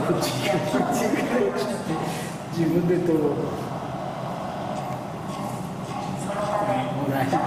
自分で取ろう。もらえない。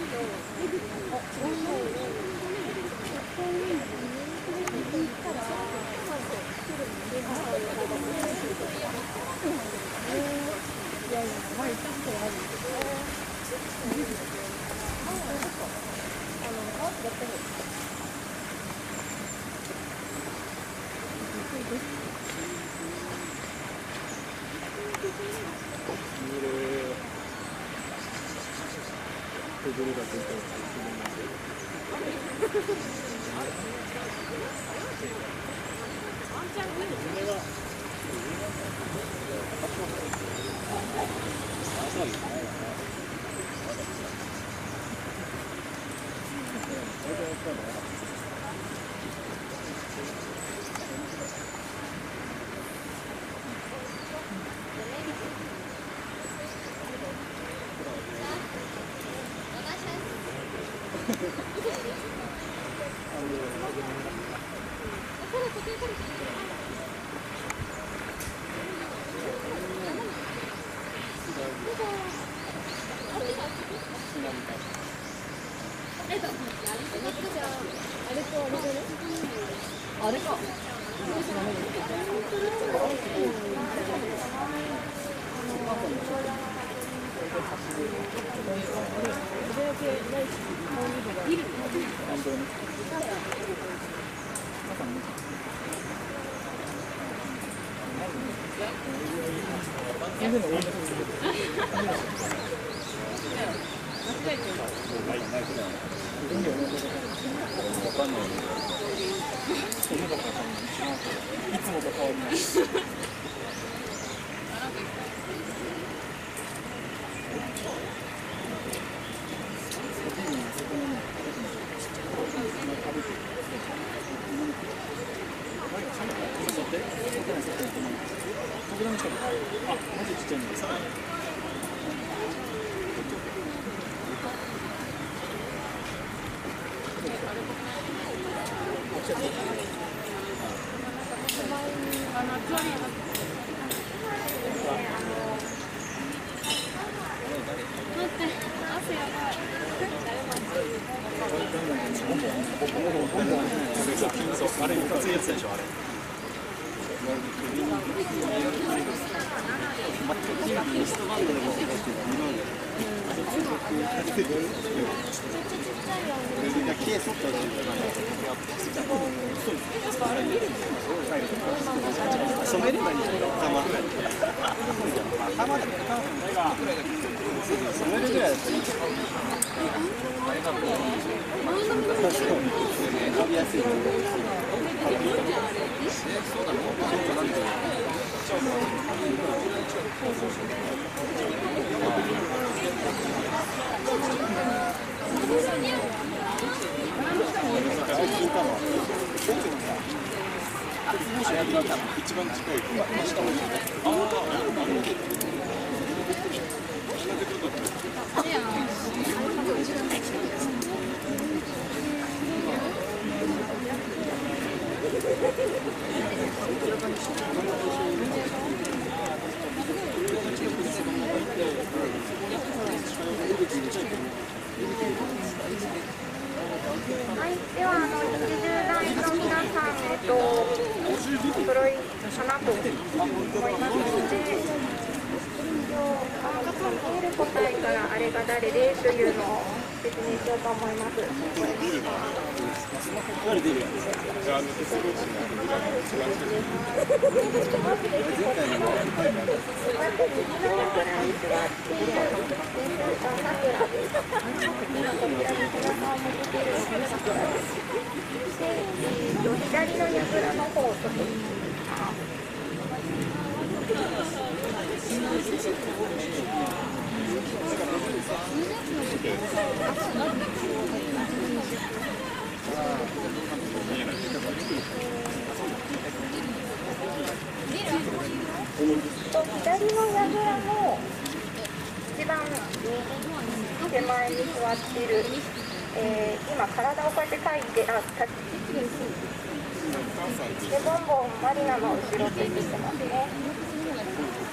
ボンボンマリナの後ろって言ってますね。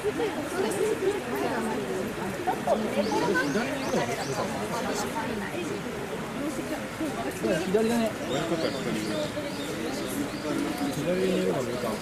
左だね。左にいるのが見た。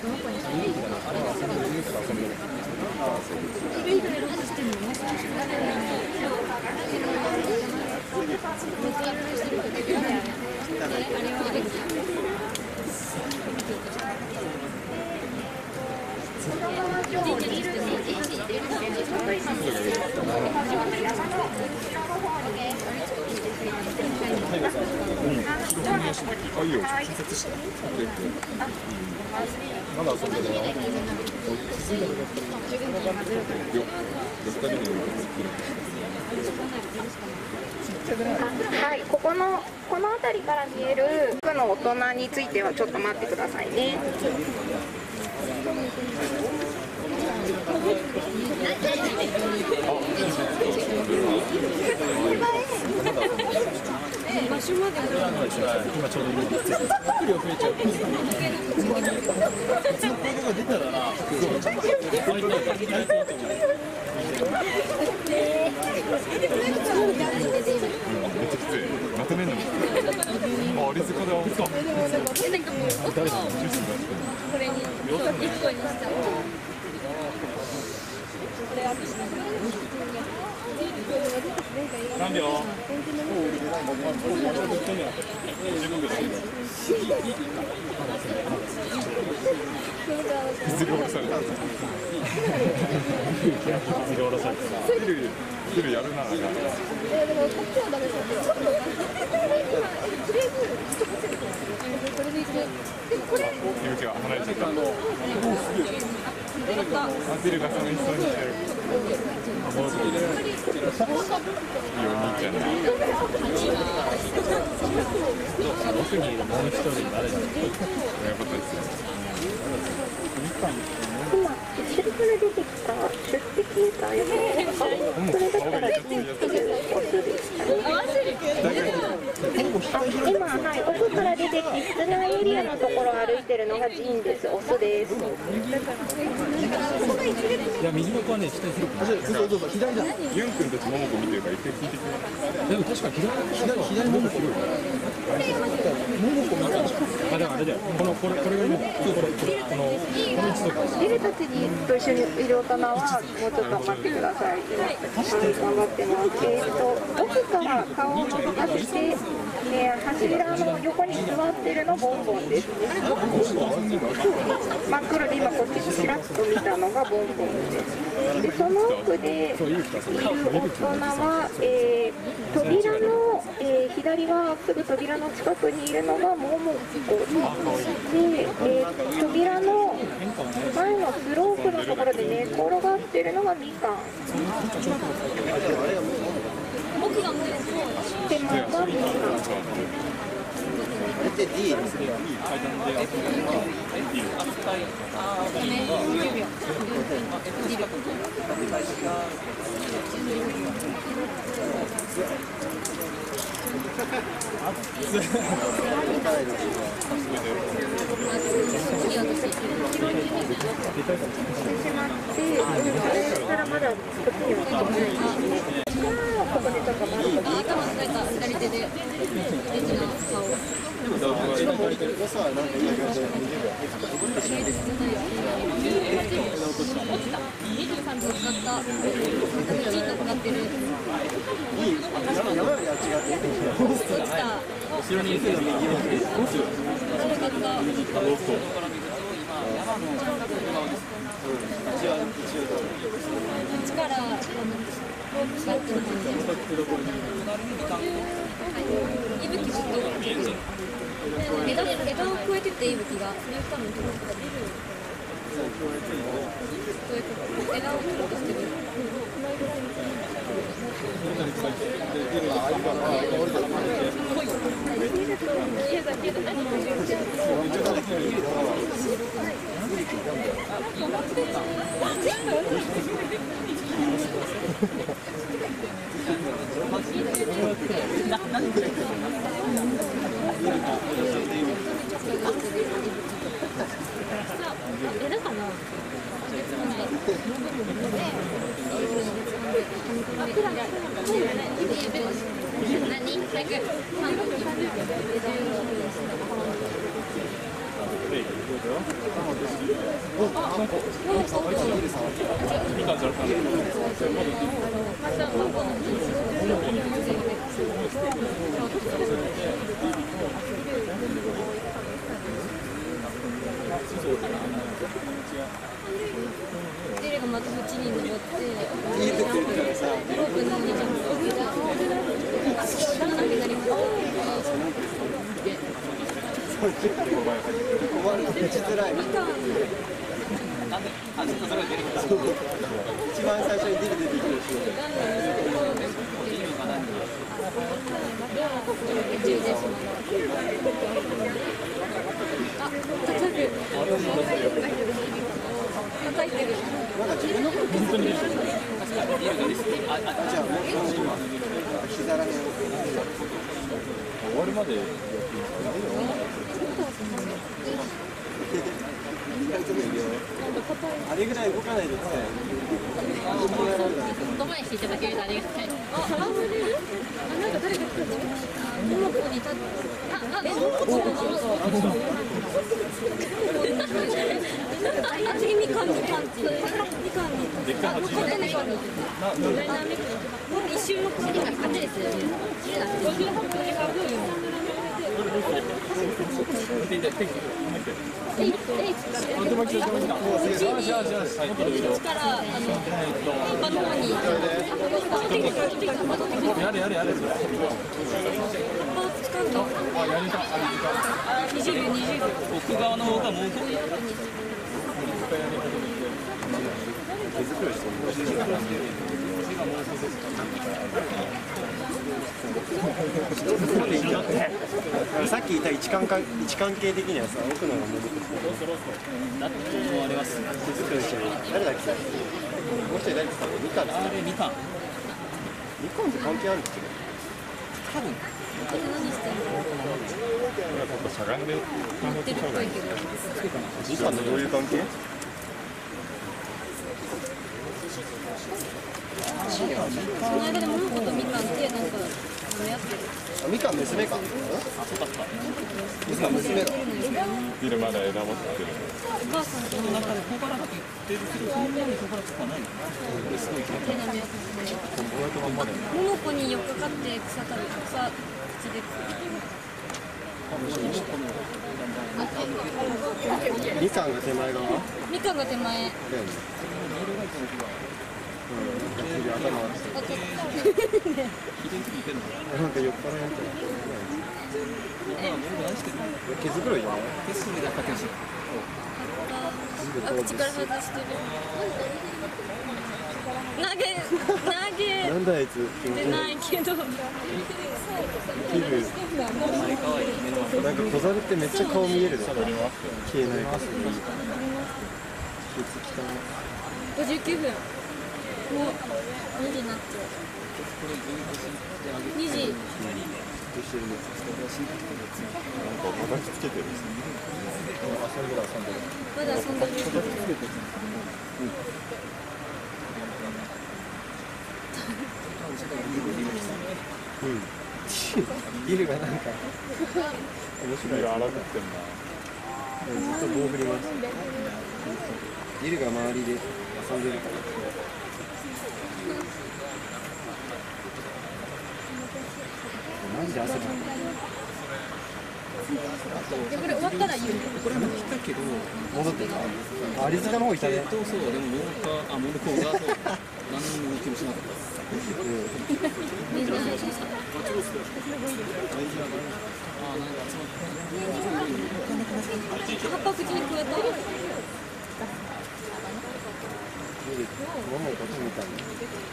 まだ遊んでるよ。 はい、この辺りから見える区の大人についてはちょっと待ってくださいね。 今ちょうどいい。量増えちゃう。出たらな。 まとめんの。あ、リズコだ。 なんかもうこれに1個にした。 何秒？実力された。ビルやるな。 でもこっちはダメだ。とりあえずこれでいく。でもこれ。 勇気が離れちゃった。 なんかビルが寂しそうにしてる。 奥にいるもう一人誰だ。 今、後ろから出てきた出席者よ。それだったらオスでしたね。今、はい、奥から出てきて室内エリアのところを歩いてるのがジンです。オスです。 いや右の子はね下にする。そう左だ。 ユン君たちモモコ見てるから一回聞いてくれ。 でも確か左モモコ。モモコ見た。あでもあれだよ。これがね。この一族。 ジルたちにと一緒にいる大人はもうちょっと待ってください。頑張ってます。奥から顔を覗かせて、柱の横に座ってるのボンボンですね。真っ黒で今こっちにちらっと見たのがボンボンです。でその奥でいる大人は、扉の、左側すぐ扉の近くにいるのがモモコで、扉の前のスロープのところで寝転がってるのがみかん。 僕がもう手前がみかん。ここでちょっと待って。 頭なんか左手でレジの顔。23秒使った。1位とかかってる。落ちた。 後ろにいる人が右の方。 力がってる感じ。息吹ずっと枝を越えてて息吹がそれ多分どうか出る。枝を切ろうとしてる。枝かな。 デレがまた縁に登って言えてるからさ、 ロープの方にジャンプしてなくなります。 困るの打ちづらい。一番最初に出てくるし。 叩いてる。 まだ自分のこと本当にじゃあもう今膝らへん終わるまでやっていいあれぐらい動かないでください。 言葉にしていただけるとありがたい。あ、ハーブル？あ、なんか誰が来るの？モモコに立って。あ、モモコとあ、次みかんにパンチ。みかんに。あ、ここでみかんに。ダイナミック。一周の次が勝ちですよね。 奥側の方がもうさっき言った位置関係的にはさ、奥の方が戻ってきた。 だってもうあれはす手作りしてる。誰だっけ？もう一人誰ですか？みかんですか？ あれみかんみかんって関係あるんですけど。 多分しゃがんで持ってるっぽいけど。 みかんとどういう関係？ その間でモモコとみかんってなんかやってる。 みかん娘か。みかん娘だ。 ビルまだ枝持ってる。 お母さんとその中で小腹が出るけど、その前に小腹とかないの？これすごい気になる。 モモコに寄っかかって草食べ草口でみかんが手前側。 みかんが手前。 だよね。頭があとなんか酔っ払いみたいな。毛づくろいじゃない？ 手すりだったけど。 あ、口から外してる。投げなんだあいつ。 てないけど。 切る。なんか小猿ってめっちゃ顔見えるね。消えない。 59分。もう2時になっちゃう。2時。 なんか形つけてる。 まだ遊んでる。 ビルがなんか面白い。 荒ぶってんな。 ずっと棒振ります。ビルが周りで遊んでるから。マジで汗かく。 これ終わったら言う。 これも来たけど、 戻ってた。アリ塚の方いたね。 そうでもモルコがそう何も気もしなかった。 みんな。葉っぱ口に加えた。 ママをこっち見たんだ。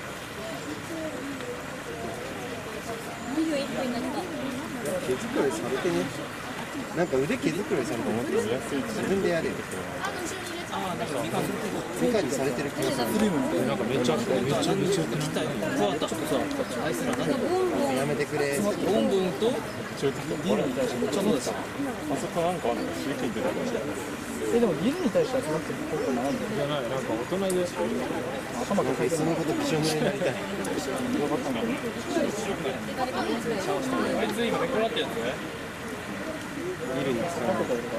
21分になった。 毛づくろいされてね。なんか腕毛づくろいされて思ってる。自分でやれよ。みかんにされてる気がする。 なんかめっちゃ来たよ。変わった。ちょっとさ、あいつらなんかやめてくれ。 ボンボンとちょっとビルに対してめっちゃ戻った。あそこなんかあるの？刺激出たかでもビルに対してはそのって結構悩んでるじゃない、なんか大人で頭がいつのことびしょ濡れになりたい。 あいつ今寝転がってるやつね。 ビルに使うこととか。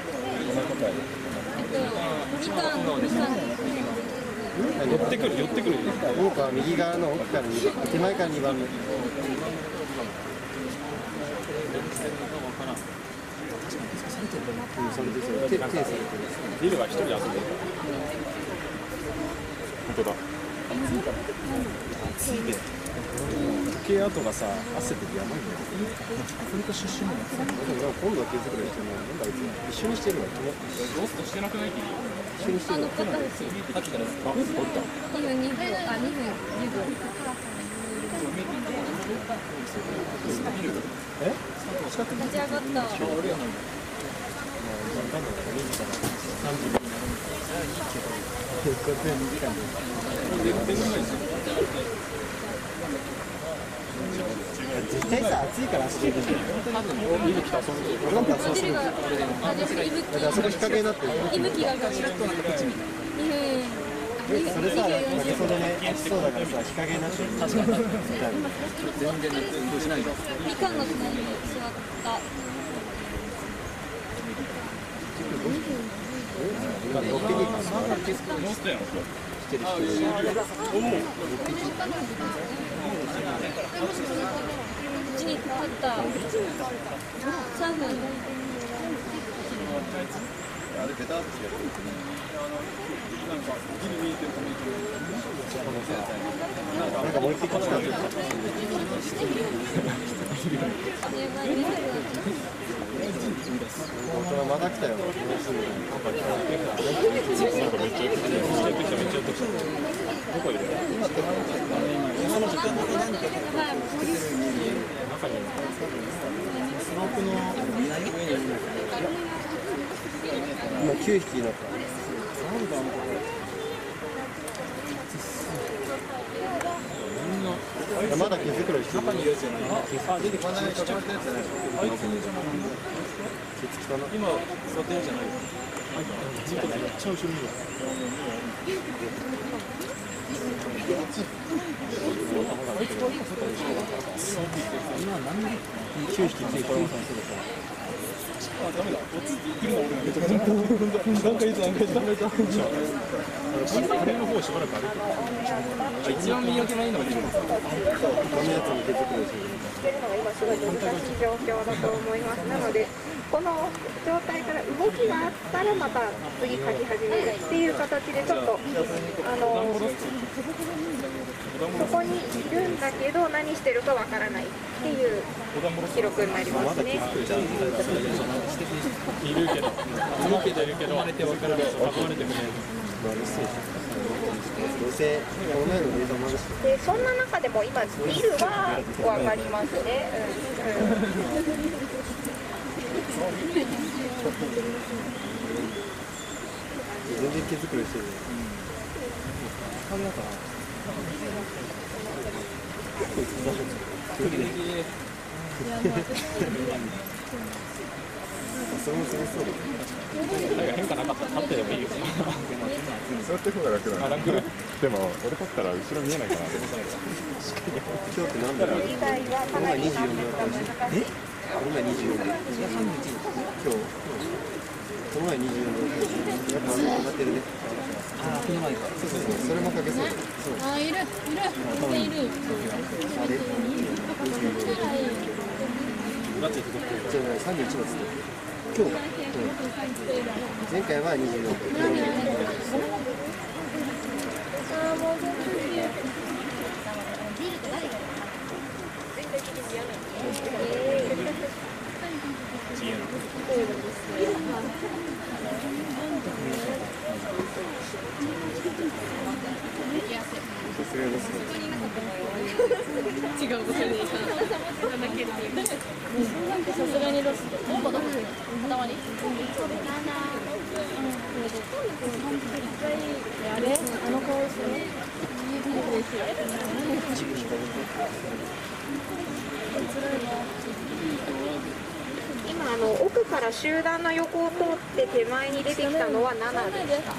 寄ってくる、寄ってくる。 僕は右側の奥から2番、手前から2番目。それですよ。手されてる。 ビルは一人で遊んでる。本当だ。時計跡がさ、汗でやばいんだよ。 アフリカ出身のやつ。 今度は気づくれても、なんだあいつ一緒にしてるわ。 ロストしてなくない？ 一緒にしてる。 買ったですさっきからですか？ 2分10秒え？ 立ち上がった絶対さ、暑いから足できる。 ビル来た遊んでる。 俺なんかそうする。だからそこ日陰になってる。 息吹が2分それさ、なんかそれね、暑そうだからさ、日陰になってる。確かに。 全然運動しないよ。 みかんの隣に座った今6匹か。 モンスターやん。 うちにかかった3分あれベターってやる。 なんかもう一匹来たんだよ。大人まだ来たよ。 なんかめっちゃ寄ってきた。どこいる？ スロープの今9匹になった。3番とか。まだ毛づくろいしてる。中にいるやつじゃない。あ、出てきた。ちっちゃくしたやつじゃない。あいつじゃない。毛つきかな。今座ってるじゃないよ。ずっとめっちゃ後ろにいる。今何9匹ついてる。あ、ダメだ。落ちてくるの俺がめちゃくちゃ。なんかいつなんかいつなんかいつ。 あれの方しばらく歩いてる。 一番見分けはいいのが出る。 このやつに毛づくろいしてる。 してるのが今すごい難しい状況だと思います。なのでこの状態から動きがあったらまた次書き始めるっていう形でちょっとそこにいるんだけど何してるかわからないっていう記録になりますね。 いるけど、動けてるけど、囲まれてくれる。 どうせこの前のデータもあるし。 でそんな中でも今ビルはわかりますね。 全然毛づくろいしてる。あれだから。結構忙しい。それもすごそうだね。 なんか変化なかったら立ってでもいいよ。座ってる方が楽だな。楽。でも俺立ったら後ろ見えないかな。 今日って何だろう。 以外はかなり難しい。 今24で。今日。この前24で。やっぱ上がってるね。ああ、この前か。そうそうそう。それもかけそう。 あ、いるいるいるあれ。じゃあ31月で。今日が。前回は24。 違う場所にさすがにロス頭にあれあの顔ですね今奥から集団の横を通って手前に出てきたのは7でした。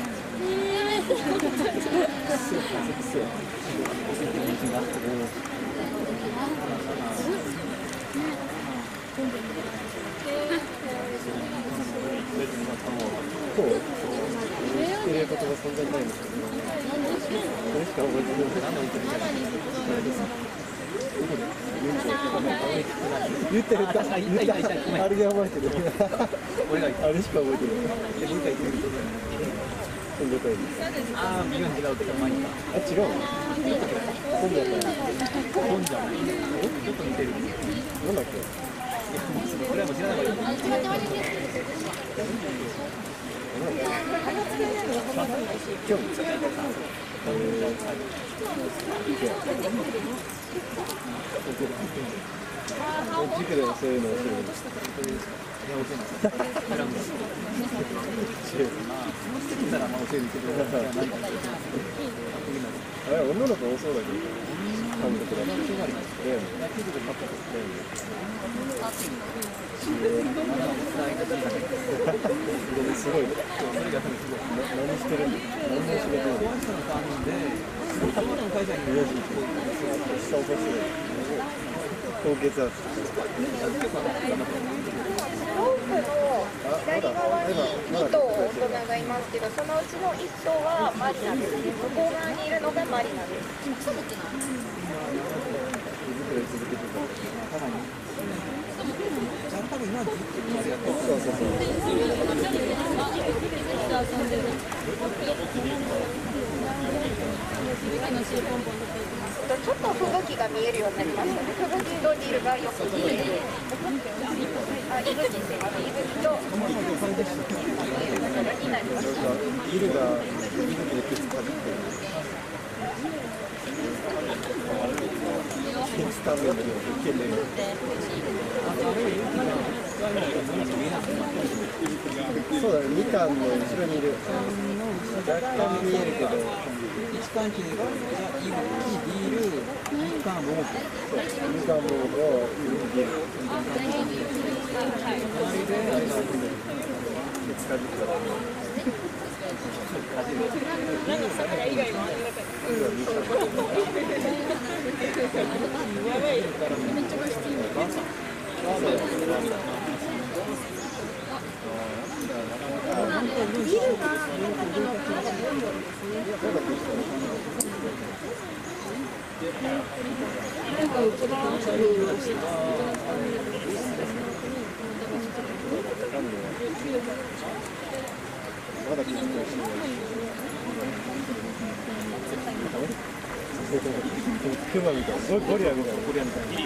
言葉そんなにないんですけど、これしか覚えてない。言ってるか、あれで覚えてる。あれしか覚えてない。 ああ、微妙に違うけど、前にか。 あ、違うの？今度やったら。 本じゃない。ちょっと似てる。 なんだっけ？ これはもう知らないわよ。 塾でもそういうのを教える。あれ、女の子多そうだけど、韓国だと。すごい。何してるんだ。何の仕事なの。高血圧。 ロープの左側に2頭大人がいますけど、そのうちの1頭はマリナですね。向こう側にいるのがマリナです。ちょっと吹雪が見えるようになりましたね。吹雪とニルがよく見える。あ、イグジすいません。イグジとになりました。 ビルが鉄かじってる。鉄タンメンの懸念。そうだね、みかんの後ろにいる。若干見えるけど。 一貫機で、ビール、みかん、桃子。 みかんのをビール。鉄かじってる。 なんかそれ以外もあるのかやばい。めっちゃご質問。ビルがまだ気づいてない。クマみたいな、ゴリラみたいな、ゴリラみたいな。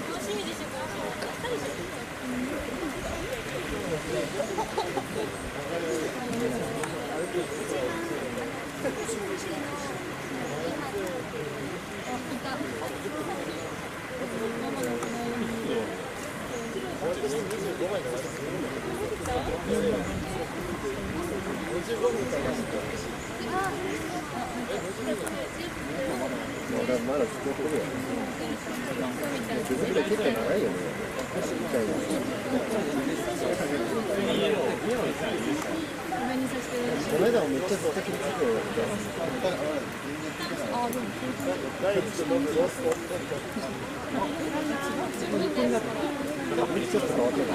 まだずっとこれや。手作り結構長いよね。この間もめっちゃずっと切りつけてる。ちょっと変わってる。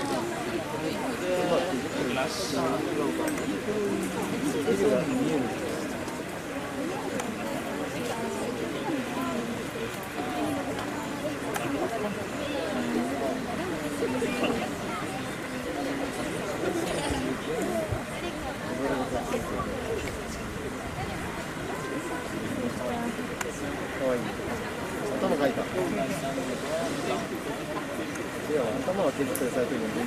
かわいい。頭かいた。いや、頭は手作りされてるのに見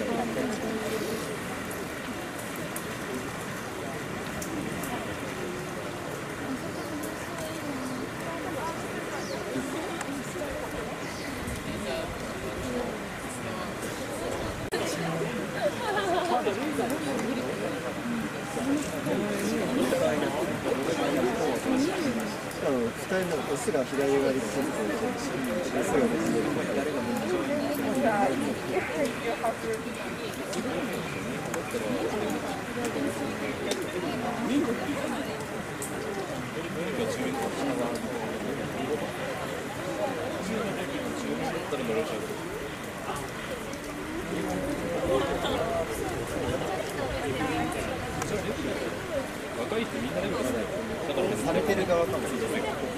ない。2人のスが左側に来るとオスが別に若い人みんなでもだからされてる側かもしれない。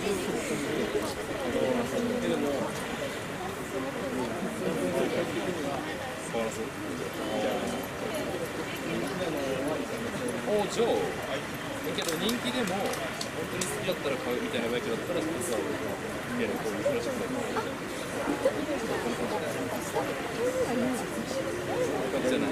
おじゃあだけど人気でも本当に好きだったら買うみたいなバイクだったら実は見るこういうフラッシュバイクじゃない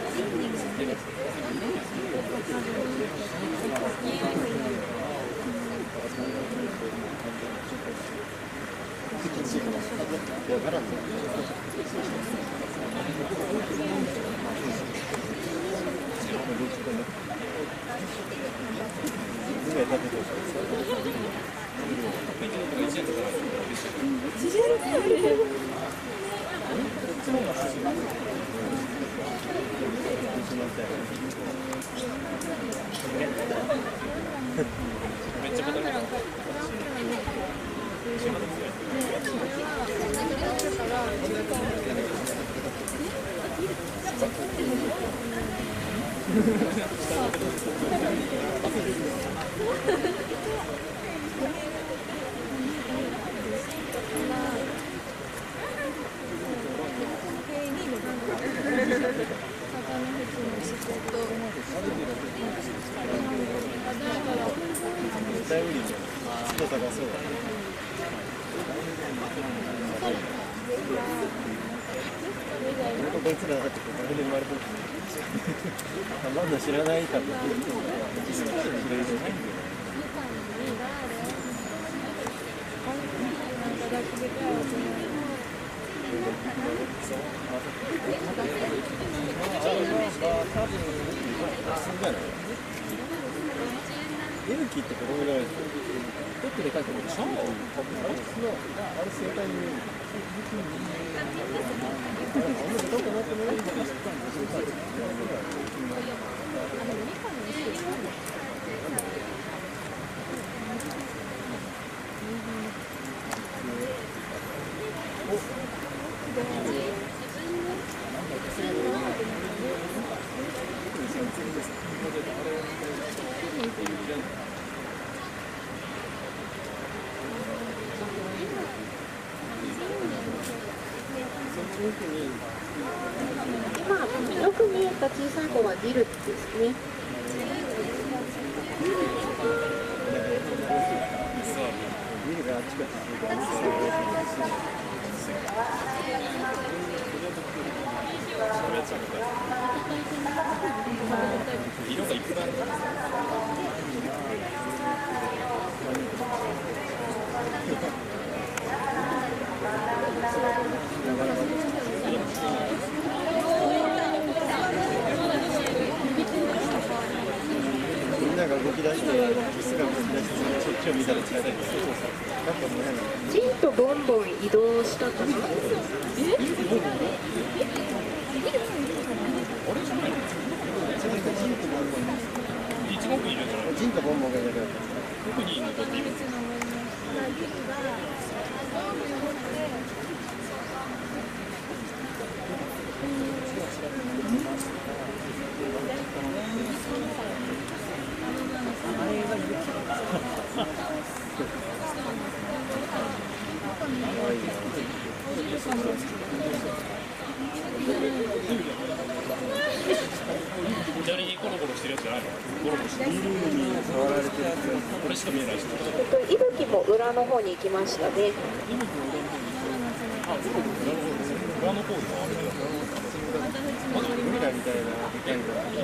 めっちゃ語る絶対無理じゃん。人高そう。こいつらだってここで生まれてる。まだ知らないかって。エルキってこのぐらいですよ。ちょっとでかいと思う。あれ正解に。 今よく見えた小さい子はディルですね。 ビルがあっちこっち色がいっぱいあるみんなが動き出して、キスが動き出して、そっちを見たら近い。 ジンとボンボン移動したかな。 一目いるじゃないジンとボンボンがいなくなった。 どこにいるのかっていう左にゴロゴロしてるやつじゃないの？ゴロゴロしてる。 触られてる。 これしか見えないし。 いぶきも裏の方に行きましたね。 裏の方にはあれだよ。 ゴリラみたいなでかいのが。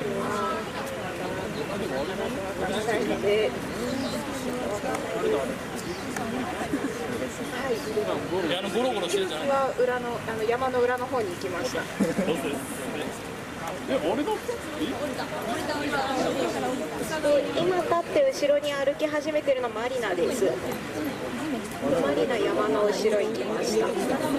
ゴロゴロしてるじゃないの？ は裏の山の裏の方に行きました。 あれだった今立って後ろに歩き始めてるのマリナです。 の後ろ行きました。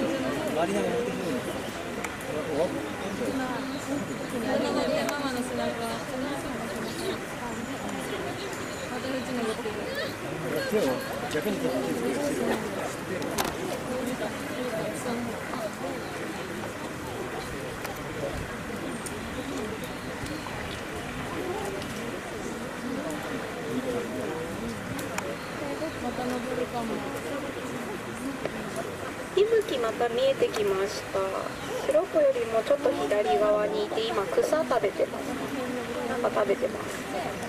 息吹また見えてきました。白子よりもちょっと左側にいて、今草食べてます。なんか食べてます。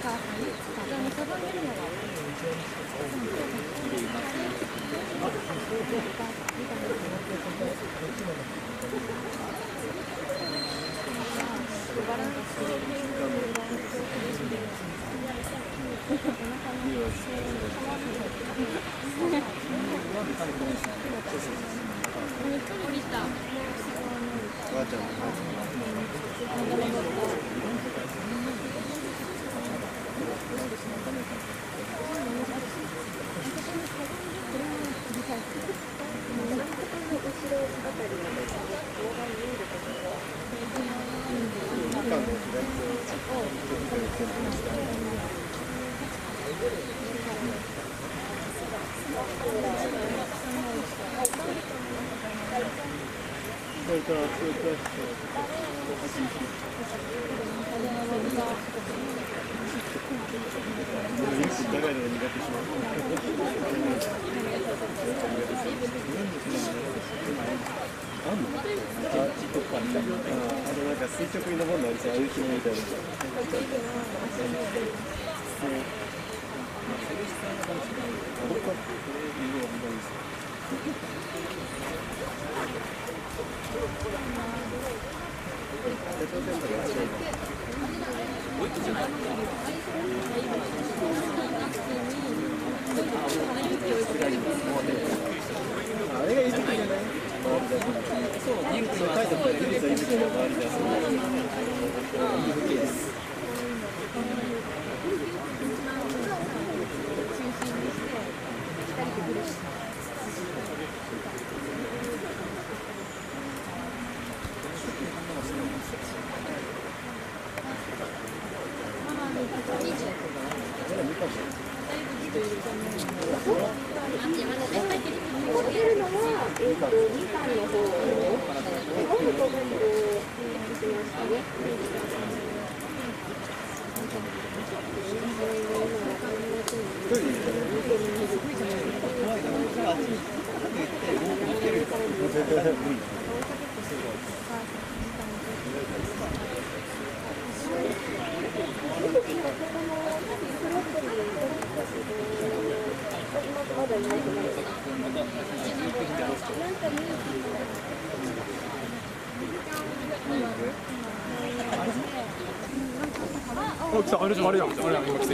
垂直に登るのありそう、ああいう気みたいな。あれがいい時じゃない？そう、書いてあったら、いい時の周りで遊ぶ。いい風景です。 持ってるのは、みかんの方を、今度としましたね。まだいないと思います。 来た、あれじゃん、あれやん、今来た。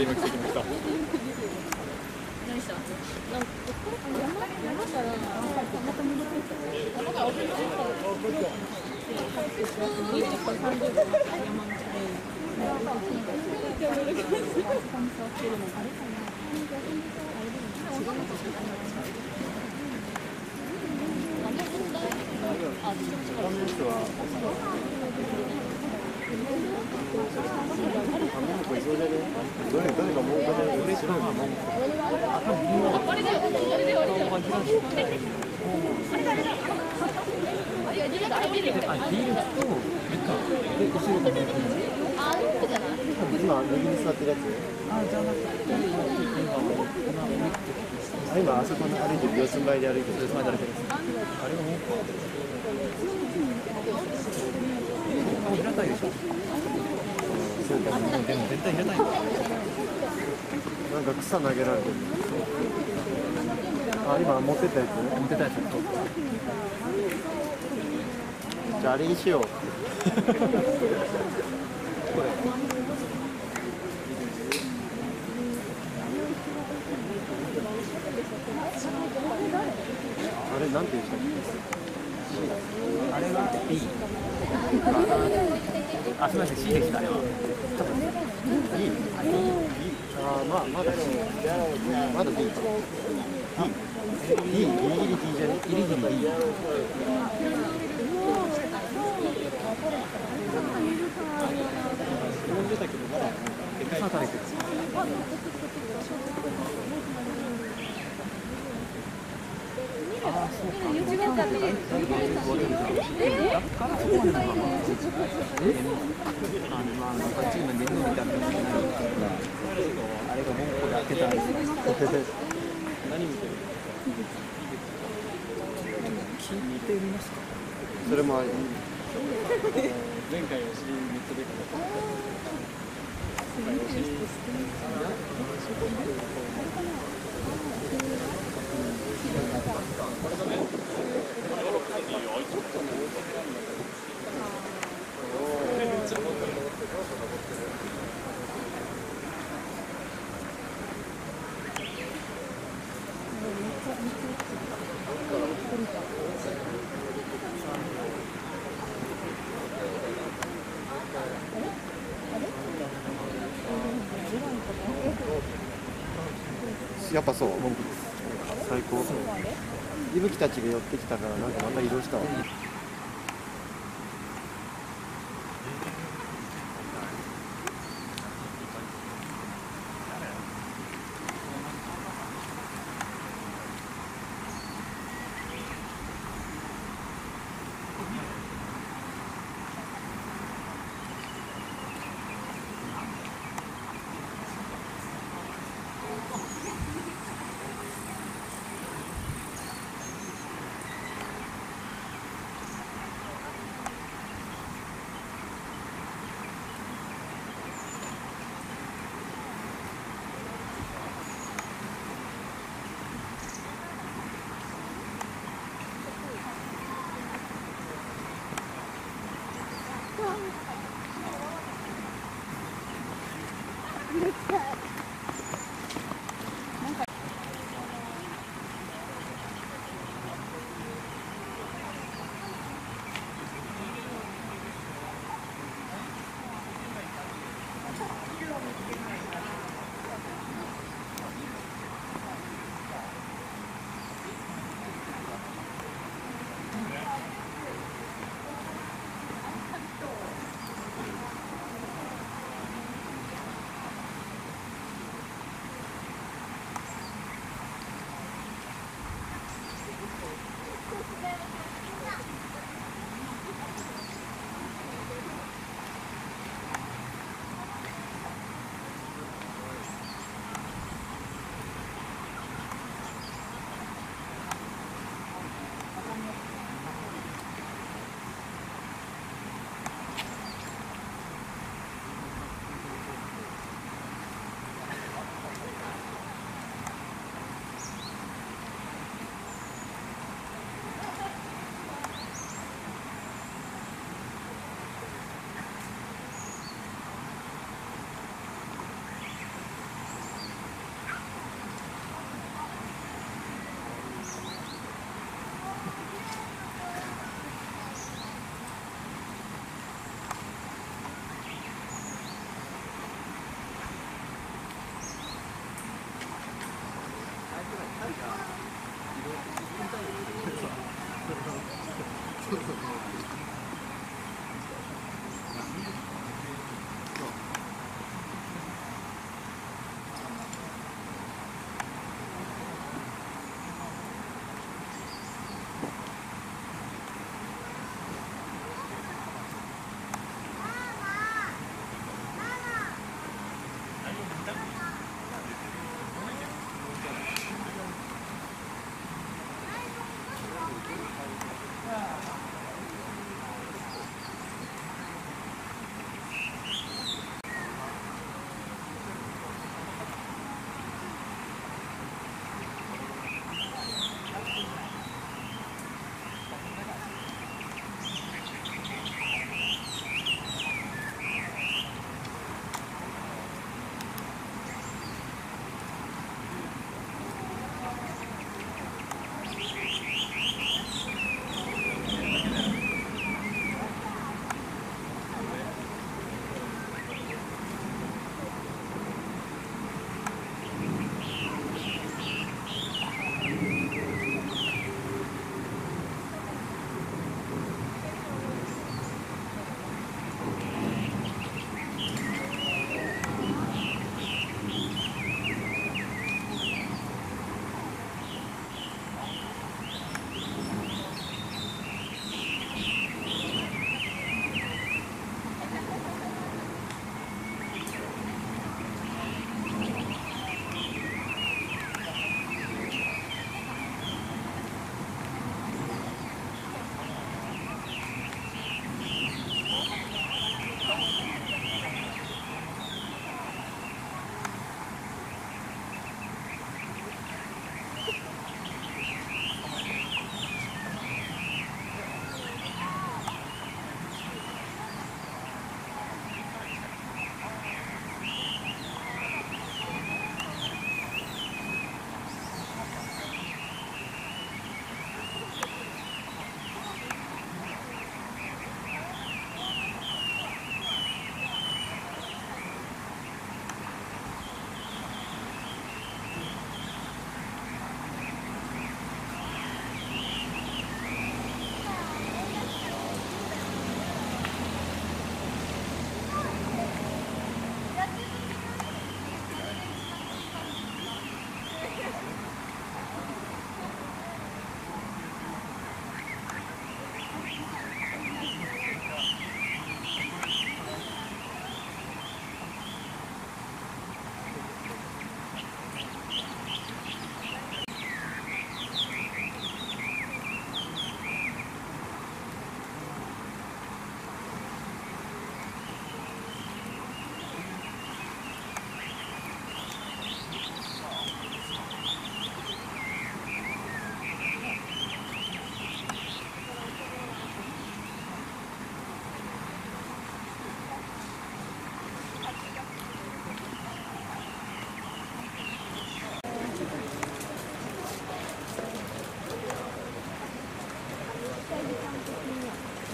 今、右に座ってるやつ。今、あそこの歩いてる、四つん這いで歩いてる。あれがもう平たいでしょ。そうか、でも全体平たい。なんか草投げられてる。あ、今持ってたやつ。じゃああれにしよう。これ。あれなんて言うんでしたっけ？あれが B。あ、すみません、C でした、あれは。B。あ、まだ B か。D ギリギリギリギリギリギリ。餌食べてる。ああ、そうか。なんかチームで眠いだけみたいな。あれが文句で開けたんです。 何見てる？ 聞いてみますか。 それもあり。 前回お尻めっちゃでかかった。お尻やっぱそう最高。伊吹たちが寄ってきたからなんかまた移動したわ。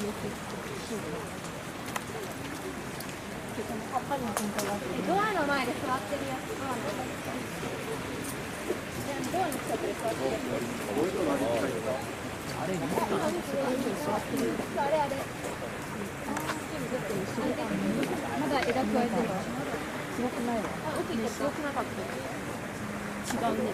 ドアの前で座ってるやつ、ドアの前で。ドアに近くで座ってるやつ。あれあれ。まだ枝加えてる。すごくないわ。あ、奥行ってすごくなかった。違うね。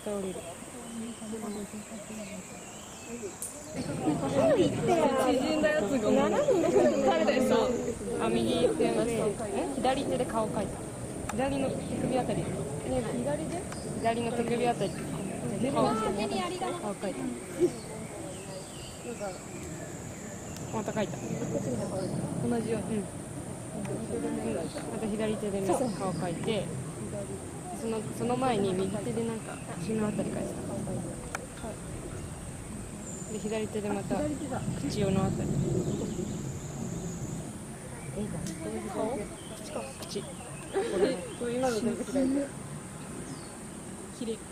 から降りる。 縮んだやつが誰でさ、 あ、右手で、左手で顔描いた。左の手首あたり。左の手首あたり。顔描いた。また描いた。同じように。また左手で顔描いて、その前に右手でなんか口のあたり描いた。で左手でまた口のあたり。口。 今の全部左手。 きれい。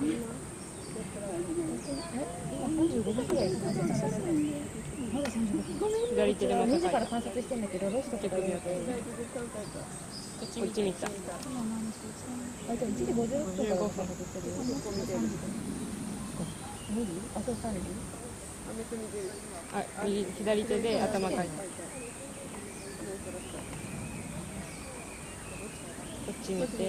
左手でまた描いた。 観察してんだけど、どうして手首をこっち見た。 あ、じゃあ1時56分から 15分。 あ、そう3時。 あ、左手で頭描いた。こっち見て。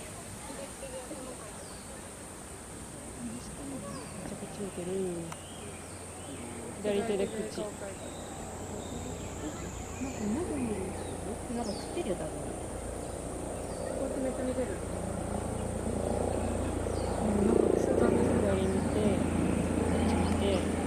こっち見てる。左手で口。 なんか食ってるよ、多分。 こうやってめっちゃ見てる。なんか左見て、こっち見て。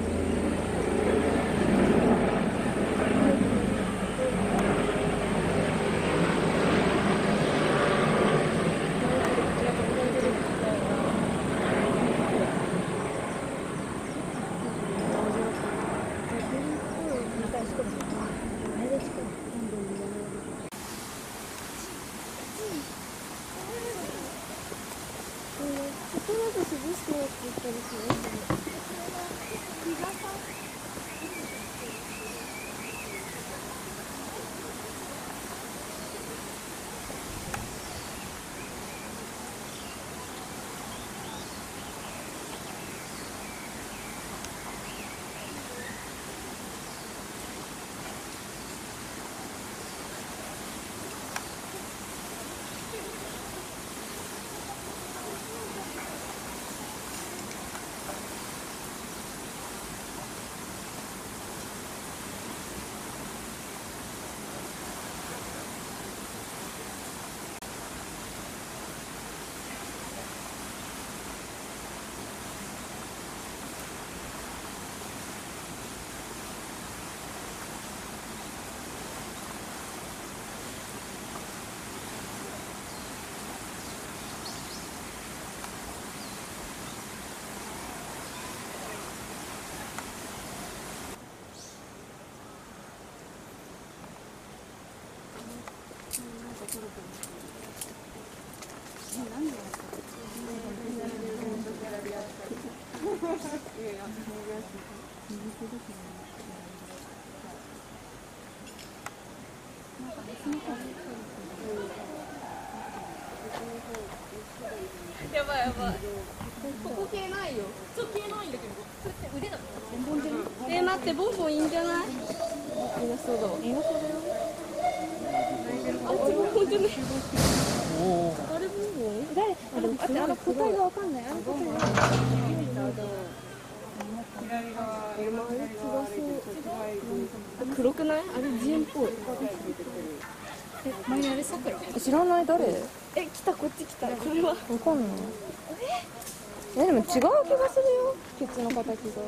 やばいやばい。ここ系ないよ。ちょっと系ないんだけど。それって腕だった。待ってボンボンいいんじゃない？みんなそうだわ。みんなそうだよ。あっちボンボンじゃない。あれボンボン？誰？あの答えがわかんない。あれ答えが。左側。黒くない？あれジーンっぽい。前にあれさくら？ 知らない誰？ 来たこっち来た。これは。 わかんない。でも違う気がするよ。ケツの形が。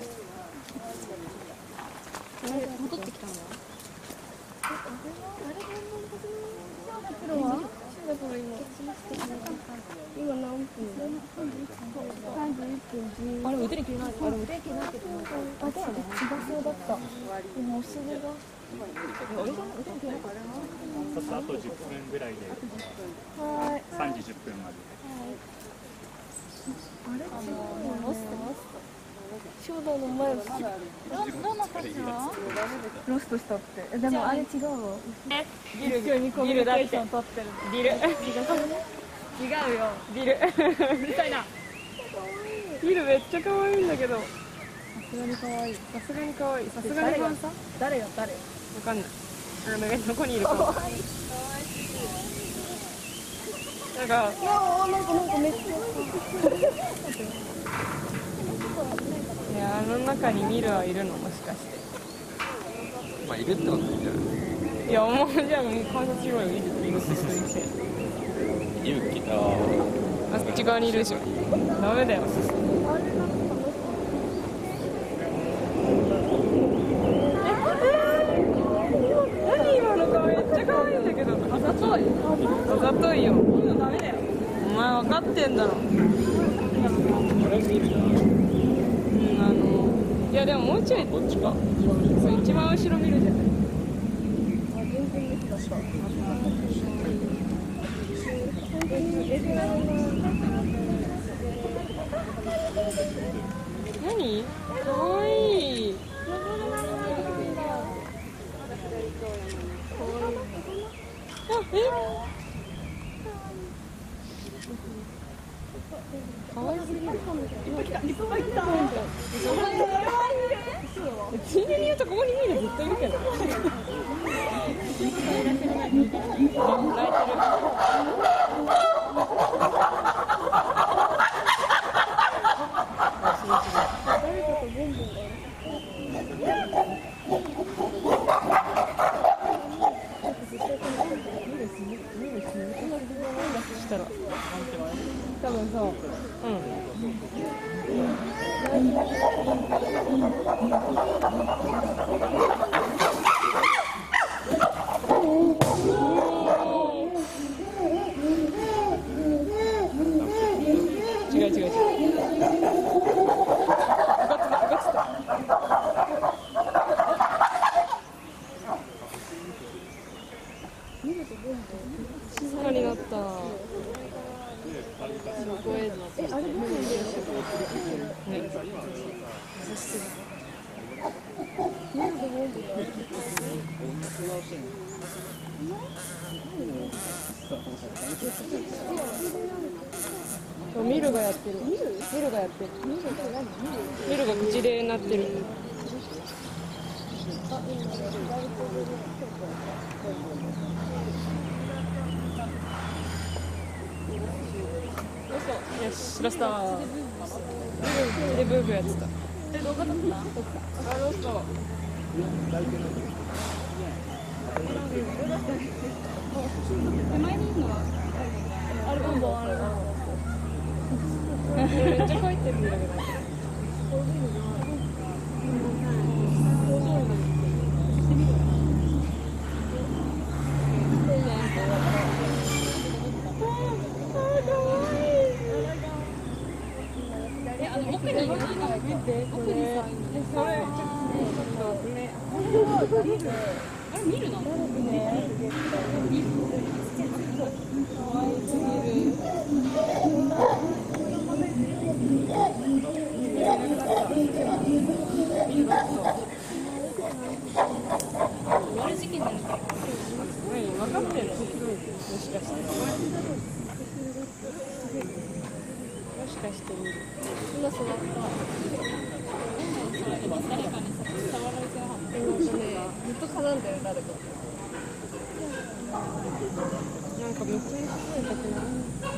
戻ってきたの？今何分？31分。あれ腕に切れない。あれ腕に切れないけど。あ、違そうだった。今お尻が。 そうするとあと10分ぐらいで3時10分まで。 あれロスト衝動の前をどの価値はロストしたって。でもあれ違うわ。ビルだって。ビル。違うよ。ビル。みたいな。ビルめっちゃ可愛いんだけど。さすがに可愛い。さすがに可愛い。さすがに可愛い。誰よ誰？わかんない。どこにいるか。可愛い。 なんかめっちゃいや、あの中にミルはいるの、もしかして。 まあいるってことじゃない。 いや、もうじゃあ観察しろよ、いるって人にして。 勇気だ。 あっち側にいるでしょ。ダメだよ。何今の顔めっちゃ可愛いんだけど。あざとい。あざといよ。ダメだよ。お前分かってんだろ。いやでももうちょいこっちか。そう一番後ろ見るじゃない。何？可愛い。可愛すぎる。ついでに言うとここにミルずっといるけど。泣いてる。したら多分そう。うん。違う違う違う。静かになった。すごいな。あれね。ミルがやってる。ミルがやってる。ミルが口で鳴ってる。よし、ラスター。でブーブーやってた。動画撮った？あ、ロスト。前にいるのはあれボンボンあれボンボン。めっちゃ入ってるんだけど。奥にさ、それあれ見るの？可愛すぎる。終わる時期になるから。分かってるの？もしかして。もしかして見る。今座った。誰かに触られてなかった。ずっと絡んでる誰か。なんかめっちゃ見せたくない？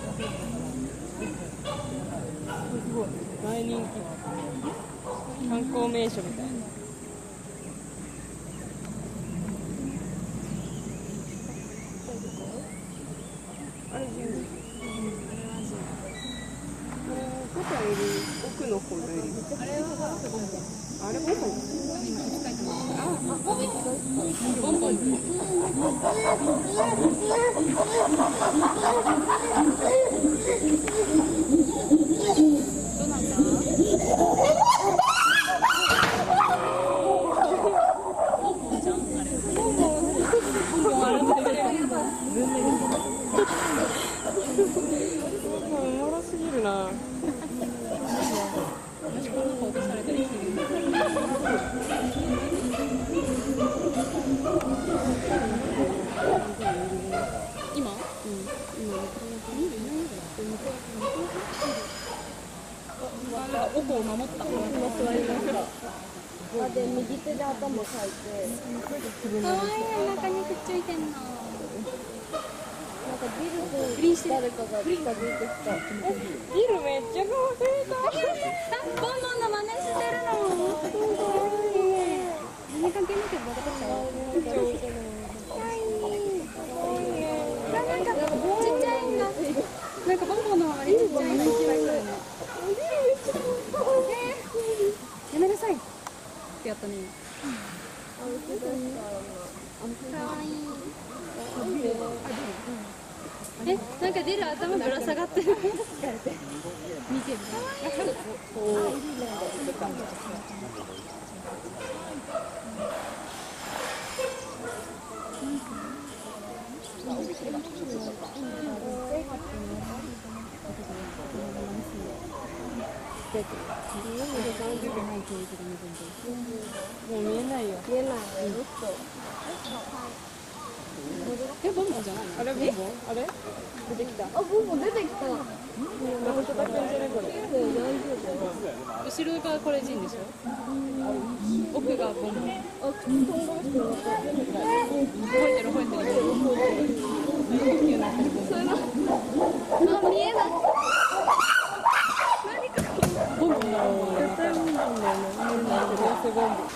すごい大人気。観光名所みたいな。あれ奥の方のエリア。あれはあれボンボン。ボンボン。どうなんだ？おもろすぎるな。奥を守った。今座りました。で右手で頭をかいて。可愛い、中にくっついてんの。なんかビルと不倫して誰かが近づいてきた。 ギルめっちゃ可愛い。 ボンボンの真似してるの。何関係なくバカだったわ。なんかちっちゃいんだ。なんかボンボンの周りちっちゃいの一番いいよね。やめなさいってやったね。かわいい。なんか出る頭ぶら下がってる。見てる。 もう見えないよ。 見えない。 ボンボンじゃないの？あれボンボン？あれ？出てきた。 あ、ボンボン出てきた。 後ろがこれジンでしょ？奥がボンボン。吠えてる。 あ、見えない。 ボンボンだろう。絶対ボンボンだよね。ボンボン。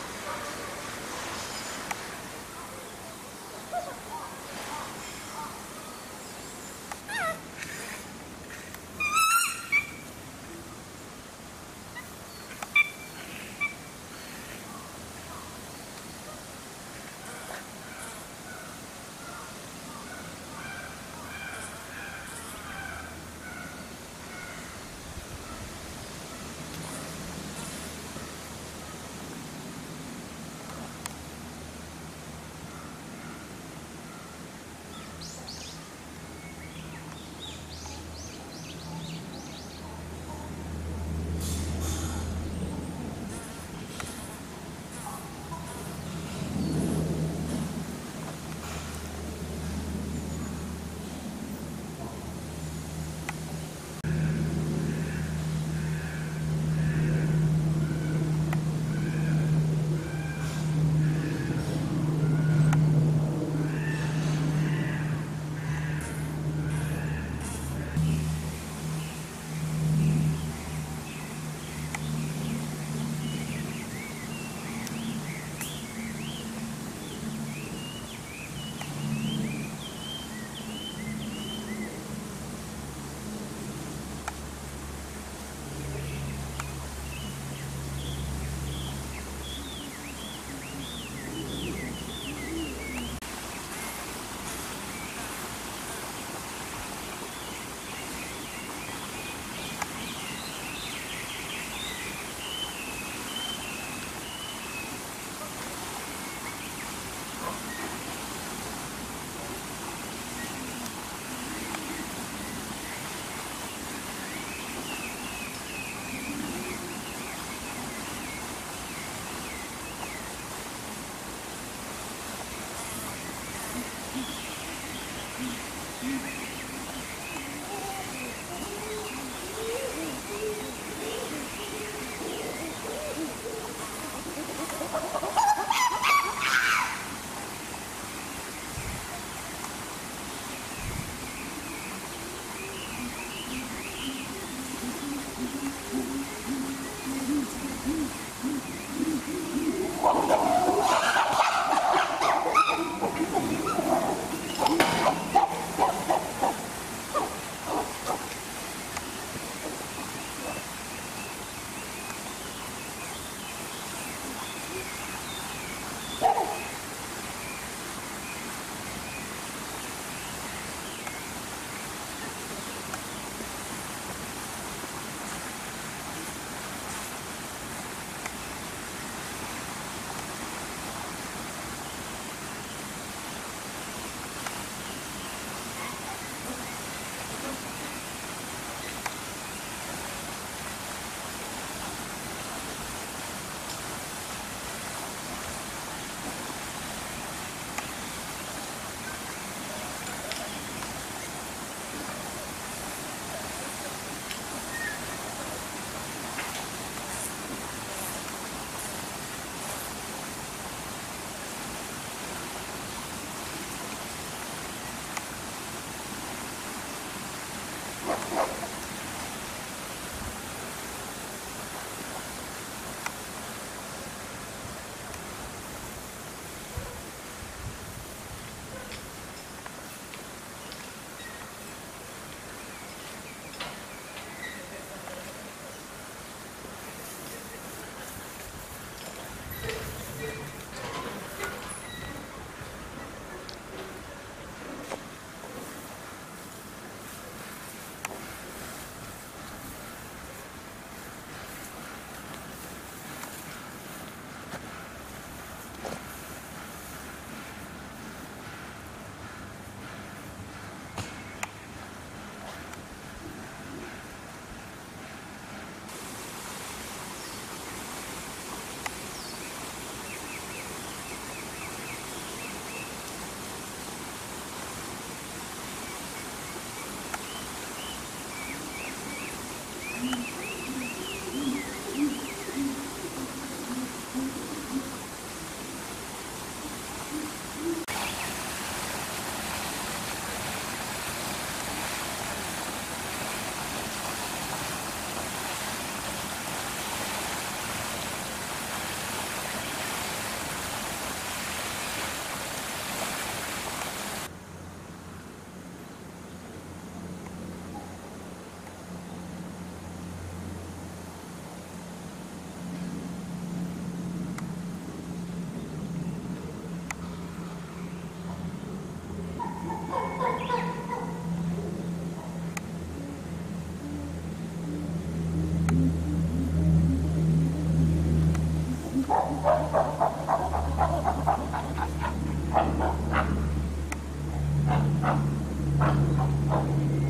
す。